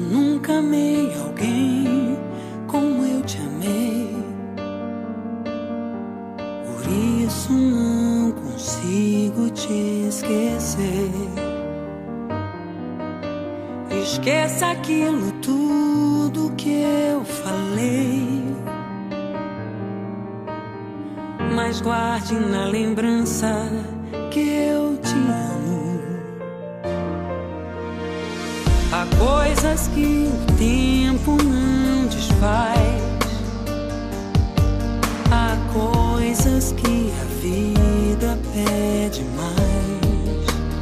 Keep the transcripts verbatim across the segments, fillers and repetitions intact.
nunca amei alguém como eu te amei. Por isso não consigo te esquecer. Esqueça aquilo tudo que eu falei, mas guarde na lembrança que eu te amo. Há coisas que o tempo não desfaz, há coisas que a vida pede mais.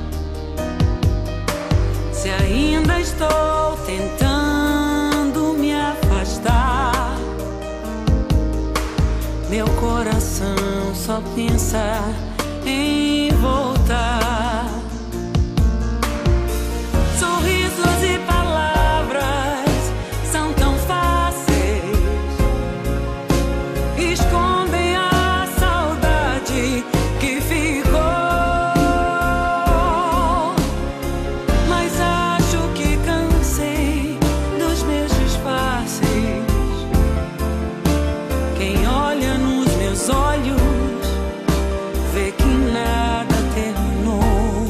Se ainda estou tentando me afastar, meu coração só pensa em voltar. Sorrisos e palavras são tão fáceis, escondem a saudade que ficou. Mas acho que cansei dos meus disfarces. Quem olha nos meus olhos vê que nada terminou.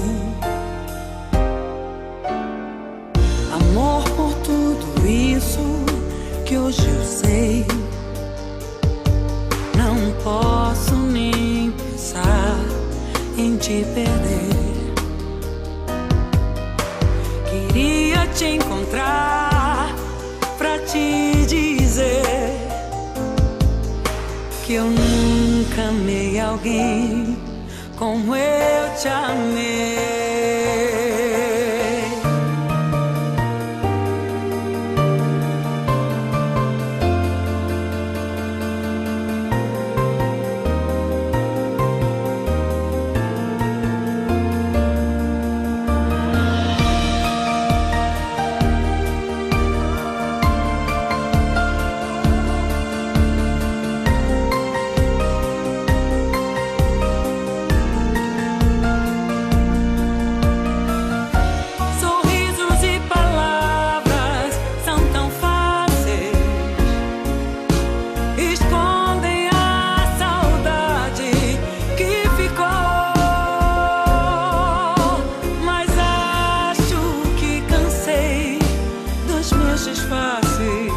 Amor, por tudo isso que hoje eu sei, não posso nem pensar em te perder. Queria te encontrar pra te dizer que eu nunca amei alguém como eu te amei. Disfarces.